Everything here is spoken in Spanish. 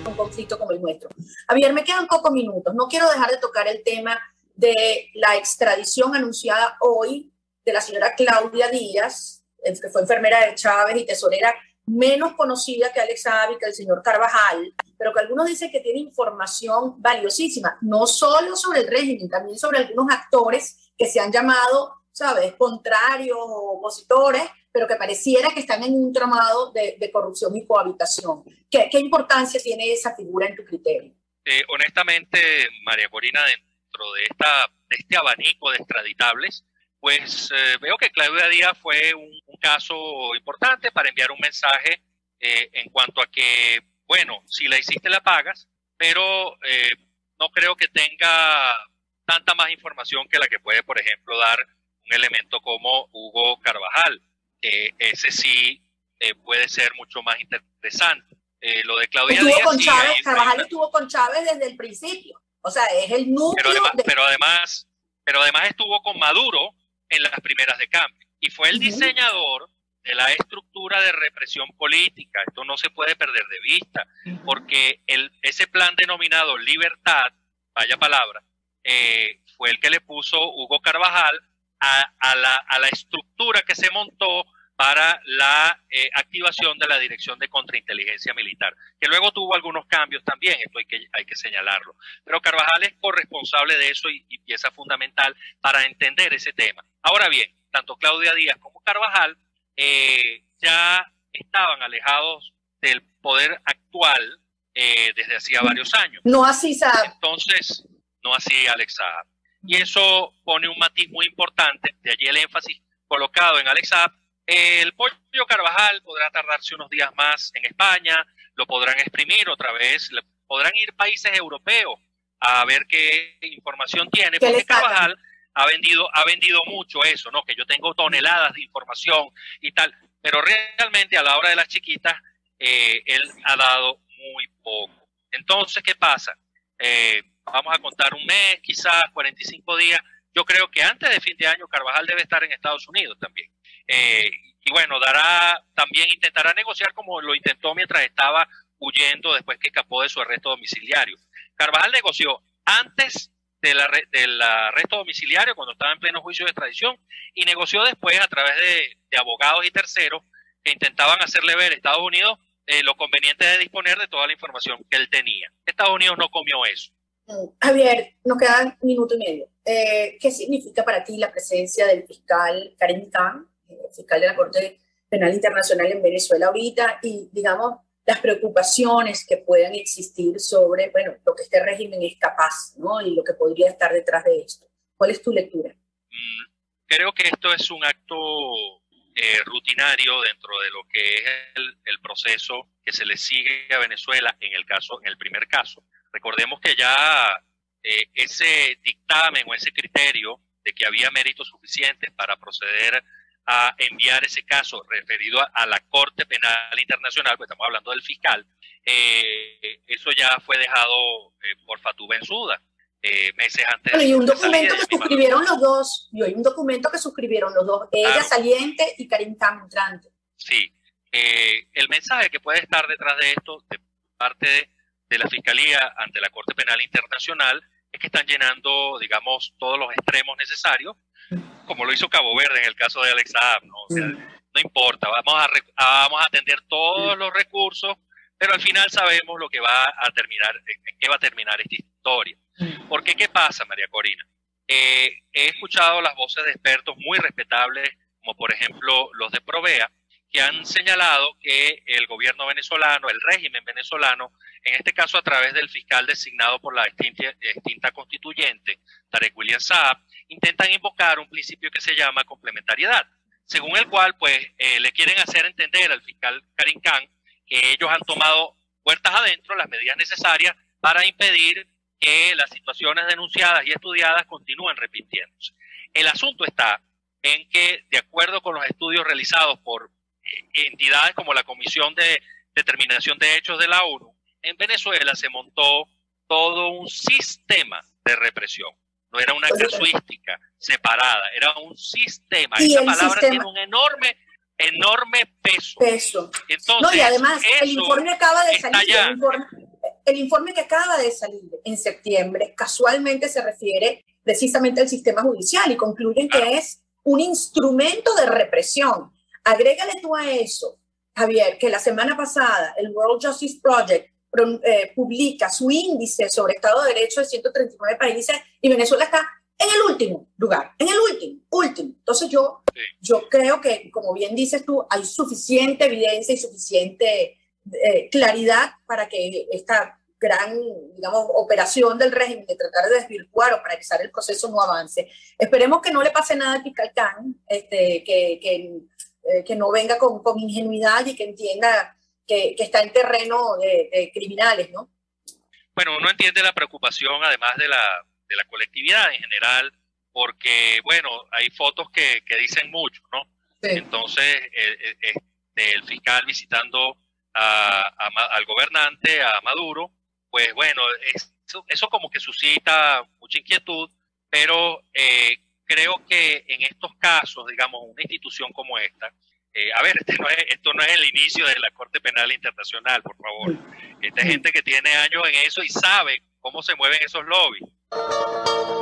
un conflicto como el nuestro. Javier, me quedan pocos minutos. No quiero dejar de tocar el tema de la extradición anunciada hoy de la señora Claudia Díaz, que fue enfermera de Chávez y tesorera menos conocida que Alex Saab y que el señor Carvajal, pero que algunos dicen que tiene información valiosísima, no solo sobre el régimen, también sobre algunos actores que se han llamado, ¿sabes?, contrarios o opositores, pero que pareciera que están en un tramado de corrupción y cohabitación. ¿Qué importancia tiene esa figura en tu criterio? Honestamente, María Corina, dentro de este abanico de extraditables, pues veo que Claudia Díaz fue un caso importante para enviar un mensaje en cuanto a que, bueno, si la hiciste la pagas, pero no creo que tenga tanta más información que la que puede, por ejemplo, dar un elemento como Hugo Carvajal. Ese sí puede ser mucho más interesante. Lo de Claudia Díaz... Con Chávez, Carvajal estuvo con Chávez desde el principio. O sea, es el núcleo... Pero además estuvo con Maduro en las primeras de cambio. Y fue el diseñador de la estructura de represión política. Esto no se puede perder de vista, porque ese plan denominado Libertad, vaya palabra, fue el que le puso Hugo Carvajal a la estructura que se montó para la activación de la Dirección de Contrainteligencia Militar, que luego tuvo algunos cambios también, esto hay que señalarlo. Pero Carvajal es corresponsable de eso y pieza fundamental para entender ese tema. Ahora bien, tanto Claudia Díaz como Carvajal ya estaban alejados del poder actual desde hacía varios años. No así Saab. Entonces, no así Alex Saab. Y eso pone un matiz muy importante, de allí el énfasis colocado en Alex Saab. El pollo Carvajal podrá tardarse unos días más en España, lo podrán exprimir otra vez, podrán ir países europeos a ver qué información tiene, porque Carvajal ha vendido mucho eso, ¿no? Que yo tengo toneladas de información y tal, pero realmente a la hora de las chiquitas, él ha dado muy poco. Entonces, ¿qué pasa? Vamos a contar un mes, quizás 45 días. Yo creo que antes de fin de año Carvajal debe estar en Estados Unidos también. Y bueno, también intentará negociar como lo intentó mientras estaba huyendo después que escapó de su arresto domiciliario. Carvajal negoció antes del arresto domiciliario, cuando estaba en pleno juicio de extradición, y negoció después a través de abogados y terceros que intentaban hacerle ver a Estados Unidos lo conveniente de disponer de toda la información que él tenía. Estados Unidos no comió eso. Javier, nos quedan minuto y medio. ¿Qué significa para ti la presencia del fiscal Karim Khan, fiscal de la Corte Penal Internacional en Venezuela ahorita, y, digamos, las preocupaciones que puedan existir sobre, bueno, lo que este régimen es capaz, ¿no? Y lo que podría estar detrás de esto? ¿Cuál es tu lectura? Creo que esto es un acto rutinario dentro de lo que es el proceso que se le sigue a Venezuela en el primer caso. Recordemos que ya ese dictamen o ese criterio de que había méritos suficientes para proceder a enviar ese caso referido a la Corte Penal Internacional, pues estamos hablando del fiscal, eso ya fue dejado por Fatou Bensouda meses antes. Pero y un documento que suscribieron los dos, ella saliente y Karim Khan entrante. Sí, el mensaje que puede estar detrás de esto, de parte de la Fiscalía ante la Corte Penal Internacional, es que están llenando, digamos, todos los extremos necesarios, como lo hizo Cabo Verde en el caso de Alex Saab, ¿no? O sea, no importa, vamos a atender todos los recursos, pero al final sabemos lo que va a terminar, en qué va a terminar esta historia. Porque, ¿qué pasa, María Corina? He escuchado las voces de expertos muy respetables, como por ejemplo los de Provea, que han señalado que el gobierno venezolano, el régimen venezolano, en este caso a través del fiscal designado por la extinta constituyente, Tarek William Saab, intentan invocar un principio que se llama complementariedad, según el cual pues le quieren hacer entender al fiscal Karim Khan que ellos han tomado puertas adentro las medidas necesarias para impedir que las situaciones denunciadas y estudiadas continúen repitiéndose. El asunto está en que, de acuerdo con los estudios realizados por entidades como la Comisión de Determinación de Hechos de la ONU, en Venezuela se montó todo un sistema de represión. No era una casuística separada, era un sistema. Esa palabra tiene un enorme peso. Entonces, no, y además el informe acaba de salir. el informe que acaba de salir en septiembre casualmente se refiere precisamente al sistema judicial y concluyen que es un instrumento de represión. Agrégale tú a eso, Javier, que la semana pasada el World Justice Project publica su índice sobre Estado de Derecho de 139 países y Venezuela está en el último lugar, en el último. Entonces yo creo que, como bien dices tú, hay suficiente evidencia y suficiente claridad para que esta gran, digamos, operación del régimen de tratar de desvirtuar o paralizar el proceso no avance. Esperemos que no le pase nada al fiscal Khan, que no venga con ingenuidad y que entienda que está en terreno de criminales, ¿no? Bueno, uno entiende la preocupación, además de la colectividad en general, porque, bueno, hay fotos que dicen mucho, ¿no? Sí. Entonces, el fiscal visitando al gobernante, a Maduro, pues bueno, eso como que suscita mucha inquietud, pero creo que en estos casos, digamos, una institución como esta, a ver, esto no es el inicio de la Corte Penal Internacional, por favor. Esta gente que tiene años en eso y sabe cómo se mueven esos lobbies.